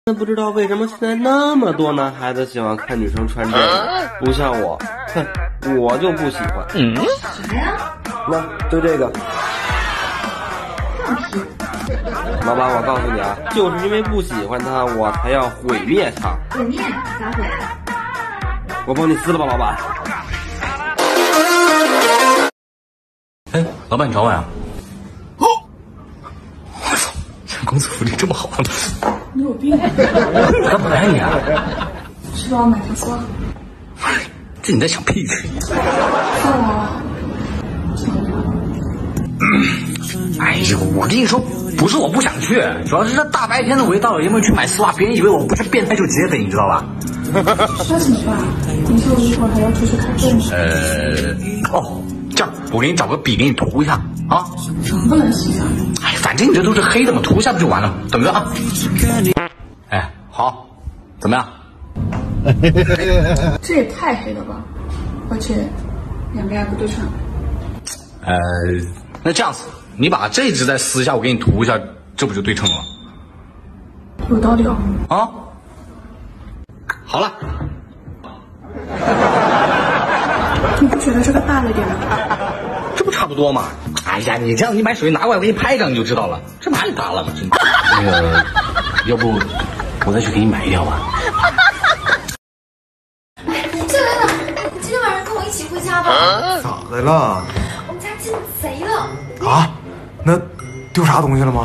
真不知道为什么现在那么多男孩子喜欢看女生穿这个，不像我，哼，我就不喜欢。 啥呀？ 那就这个。 放屁！ 老板，我告诉你啊，就是因为不喜欢它，我才要毁灭它。 毁灭？咋毁？ 我帮你撕了吧，老板。 哎，老板你找我呀？哦，我操，这公司福利这么好吗？ 你有病啊！ 干嘛呀你啊？ 是帮我买条丝袜。 这你在想屁？哎呀，我跟你说，不是我不想去，主要是这大白天的我一大老爷们去买丝袜，别人以为我不是变态就劫匪，你知道吧？ 说什么吧？你说我一会儿还要出去开会呢。 这样我给你找个笔给你涂一下啊。 能不能洗啊？ 哎，反正你这都是黑的嘛，涂一下不就完了？等着啊。哎，好，怎么样？ 这也太黑了吧！而且两边还不对称。 那这样子，你把这只再撕一下，我给你涂一下，这不就对称了？ 有道理哦。 啊，好了。 你不觉得这个大了点吗？ 这不差不多嘛？哎呀，你这样，你把手机拿过来，我给你拍一张你就知道了。这哪里大了嘛？真的。那个，要不我再去给你买一条吧。 小雷呢？你今天晚上跟我一起回家吧。 咋的了？ 我们家进贼了。 啊？那丢啥东西了吗？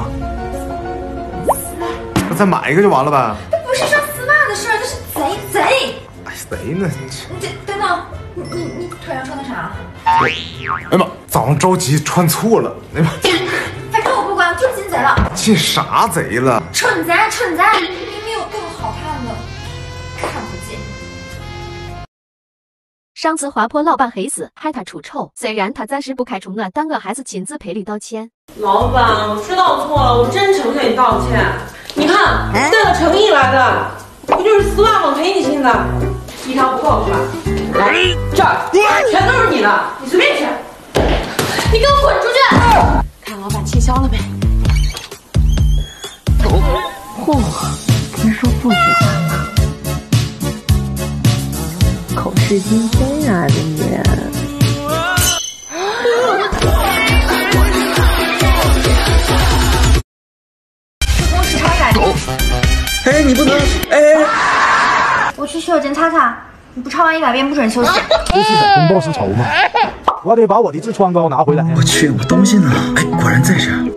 那再买一个就完了呗。 这不是上丝袜的事儿，这是贼。 哎，谁呢？ 这等等，你腿上穿的啥？ 哎呀妈，早上着急穿错了。哎呀妈， 反正我不管，就进贼了。 进啥贼了？ 蠢贼！明明有更好看的，看不见。 上次滑坡老板黑死，害他出丑。虽然他暂时不开除我，但我还是亲自赔礼道歉。 老板，我知道错了，我真诚向你道歉。你看，带着诚意来的，不就是丝袜吗？赔你新的，一条不够是吧？来，这儿全都是你的，你随便选。 你给我滚出去！ 看老板气消了呗。 嚯，听说不喜欢吗？口是心非啊，人家。 公时差改。 哎，你不能， 我去洗手间擦擦，你不擦完100遍不准休息。 这是在公报私仇吗？我得把我的痔疮膏拿回来。 我去，我东西呢？哎，果然在这儿。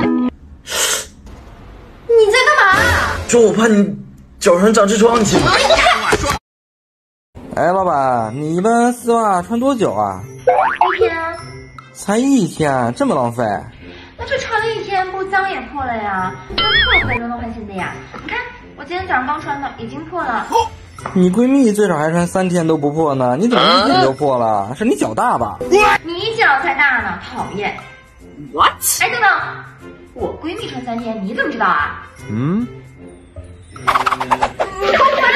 你在干嘛？ 说我怕你脚上长痔疮，你信吗？哎，老板，你一般丝袜穿多久啊？ 一天。 才一天，这么浪费？ 那就穿了一天，不脏也破了呀。那破才能换新的呀。你看，我今天早上刚穿的，已经破了。 你闺蜜最少还穿3天都不破呢，你怎么一天就破了？是你脚大吧？ 你脚才大呢，讨厌。What？ 哎，等等，我闺蜜穿3天，你怎么知道啊？ 嗯。 你给我